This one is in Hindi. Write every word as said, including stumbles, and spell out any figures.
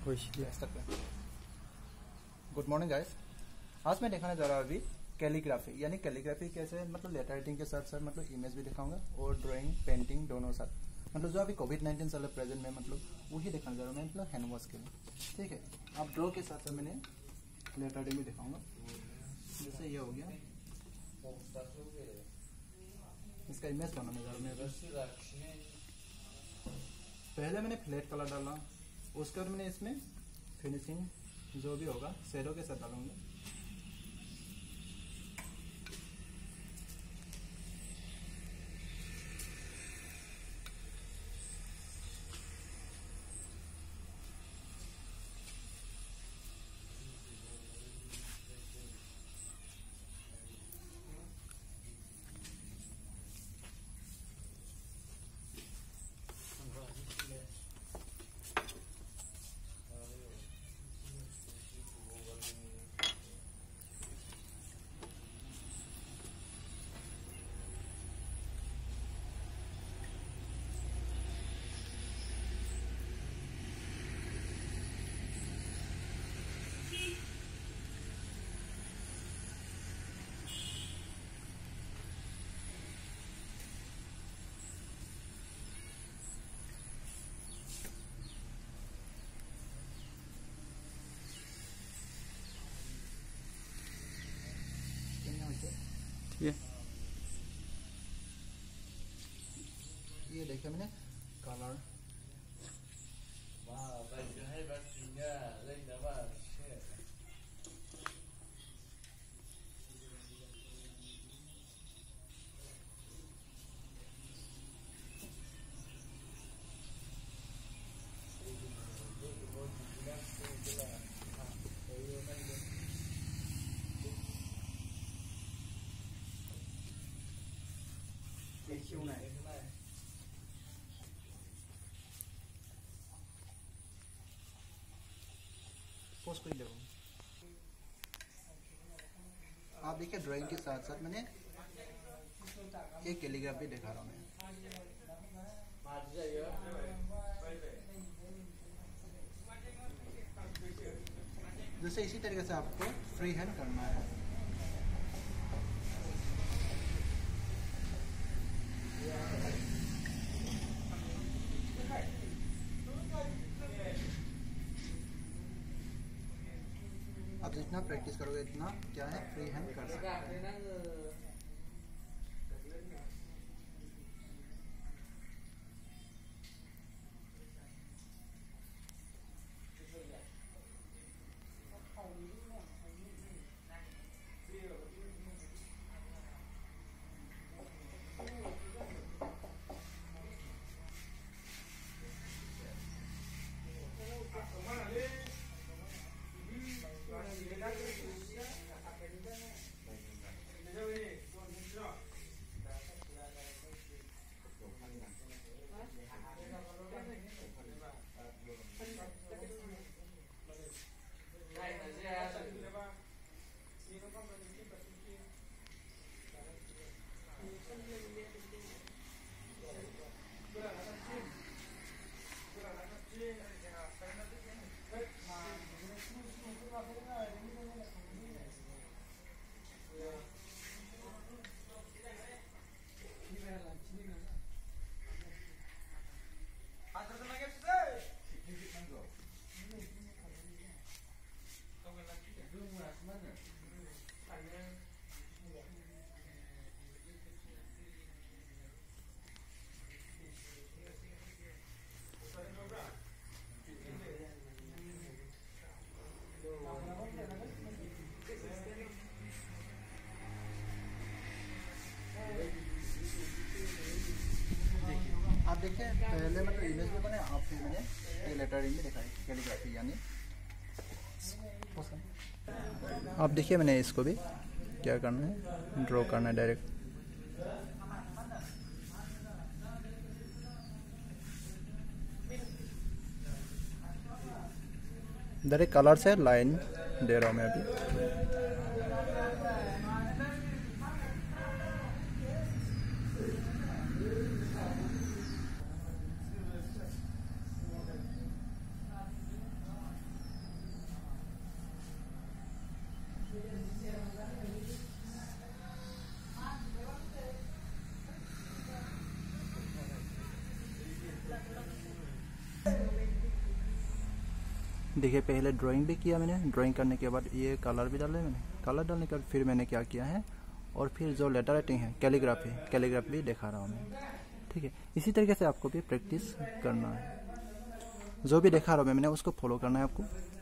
Good morning guys. आज मैं दिखाने जा रहा हूँ अभी कैलीग्राफी, यानी कैलीग्राफी कैसे मतलब लेटर राइटिंग के साथ साथ मतलब इमेज भी दिखाऊंगा और ड्राइंग पेंटिंग दोनों साथ, मतलब जो अभी कोविड नाइन्टीन चल रहा है प्रेजेंट में, मतलब वही दिखाने जा रहा हूँ मैं, मतलब हैंड वॉश के लिए। ठीक है, आप ड्रॉ के साथ साथ मैंने लेटर राइटिंग भी दिखाऊंगा। जैसे ये हो गया, इसका इमेज बनाने जा रहा हूँ। पहले मैंने फ्लैट कलर डाला, उसके बाद मैंने इसमें फिनिशिंग जो भी होगा शेडो के साथ डालूंगा। ठीक है, ये देखिए मैंने कलर क्यों नहीं पोस्ट कर देखो। आप देखिए ड्राइंग के साथ साथ मैंने एक कैलीग्राफी दिखा रहा हूँ मैं। जैसे इसी तरीके से आपको फ्री हैंड करना है। आप जितना प्रैक्टिस करोगे इतना क्या है फ्री हैंड कर सकते हैं। आप देखिए पहले मतलब इमेज में मैंने आप फिर मैंने ये लेटर में दिखाई कैलीग्राफी, यानी आप देखिए मैंने इसको भी क्या करना है, ड्रॉ करना है डायरेक्ट। डायरेक्ट कलर से लाइन दे रहा हूँ मैं अभी। देखिए पहले ड्राइंग भी किया मैंने, ड्राइंग करने के बाद ये कलर भी डाले मैंने, कलर डालने के बाद फिर मैंने क्या किया है, और फिर जो लेटर राइटिंग है कैलीग्राफी, कैलीग्राफी भी दिखा रहा हूँ मैं, ठीक है। इसी तरीके से आपको भी प्रैक्टिस करना है, जो भी दिखा रहा हूँ मैं मैंने उसको फॉलो करना है आपको।